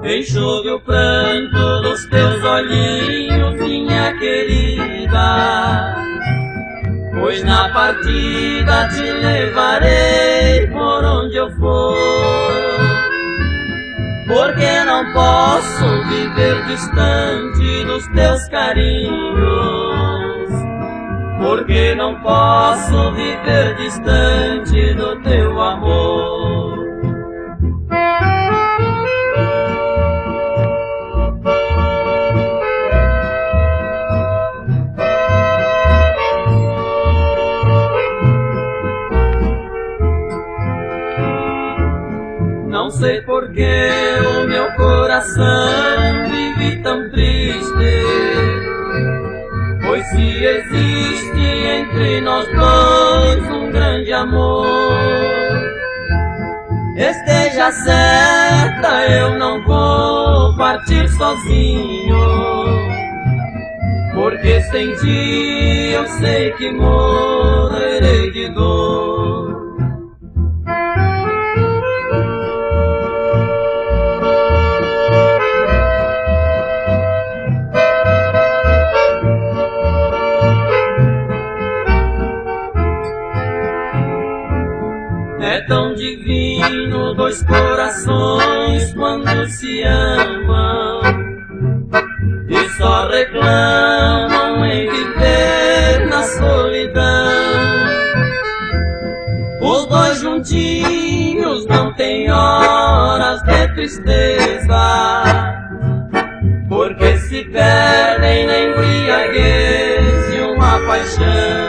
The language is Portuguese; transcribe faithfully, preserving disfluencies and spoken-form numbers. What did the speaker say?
Enxugue o pranto dos teus olhinhos, minha querida, pois na partida te levarei por onde eu for. Porque não posso viver distante dos teus carinhos, porque não posso viver distante do teu amor. Não sei por que o meu coração vive tão triste, pois se existe entre nós dois um grande amor, esteja certa, eu não vou partir sozinho, porque sem ti eu sei que morrerei de dor. É tão divino dois corações quando se amam e só reclamam em viver na solidão. Os dois juntinhos não têm horas de tristeza, porque se perdem na embriaguez de uma paixão.